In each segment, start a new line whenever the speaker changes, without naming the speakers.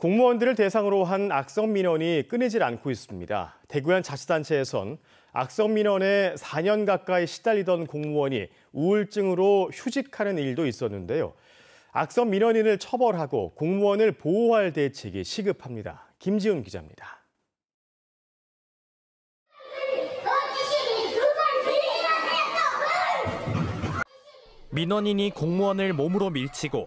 공무원들을 대상으로 한 악성 민원이 끊이질 않고 있습니다. 대구현 자치단체에선 악성 민원에 4년 가까이 시달리던 공무원이 우울증으로 휴직하는 일도 있었는데요. 악성 민원인을 처벌하고 공무원을 보호할 대책이 시급합니다. 김지훈 기자입니다.
민원인이 공무원을 몸으로 밀치고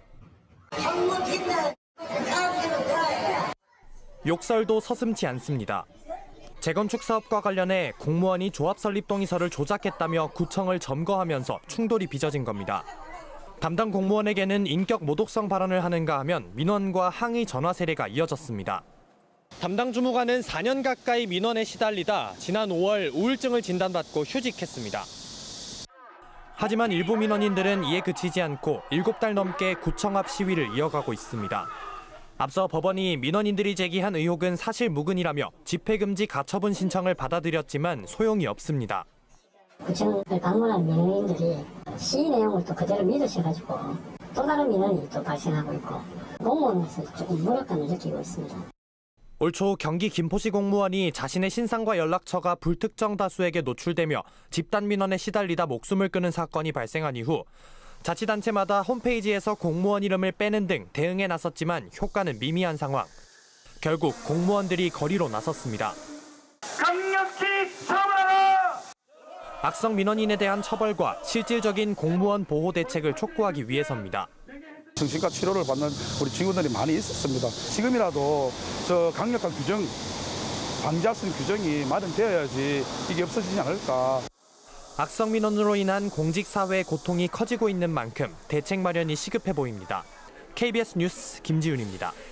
욕설도 서슴지 않습니다. 재건축 사업과 관련해 공무원이 조합 설립 동의서를 조작했다며 구청을 점거하면서 충돌이 빚어진 겁니다. 담당 공무원에게는 인격 모독성 발언을 하는가 하면 민원과 항의 전화 세례가 이어졌습니다. 담당 주무관은 4년 가까이 민원에 시달리다 지난 5월 우울증을 진단받고 휴직했습니다. 하지만 일부 민원인들은 이에 그치지 않고 7달 넘게 구청 앞 시위를 이어가고 있습니다. 앞서 법원이 민원인들이 제기한 의혹은 사실무근이라며 집회금지 가처분 신청을 받아들였지만 소용이 없습니다.
구청을 방문한 민원인들이 시위 내용을 또 그대로 믿으셔가지고 또 다른 민원이 또 발생하고 있고 공무원에서 조금 무력감을 느끼고 있습니다.
올 초 경기 김포시 공무원이 자신의 신상과 연락처가 불특정 다수에게 노출되며 집단 민원에 시달리다 목숨을 끊은 사건이 발생한 이후 자치단체마다 홈페이지에서 공무원 이름을 빼는 등 대응에 나섰지만 효과는 미미한 상황. 결국 공무원들이 거리로 나섰습니다.
강력히 처벌하라!
악성 민원인에 대한 처벌과 실질적인 공무원 보호 대책을 촉구하기 위해서입니다.
정신과 치료를 받는 우리 친구들이 많이 있었습니다. 지금이라도 저 강력한 규정, 방지할 규정이 마련되어야지 이게 없어지지 않을까.
악성 민원으로 인한 공직사회의 고통이 커지고 있는 만큼 대책 마련이 시급해 보입니다. KBS 뉴스 김지훈입니다.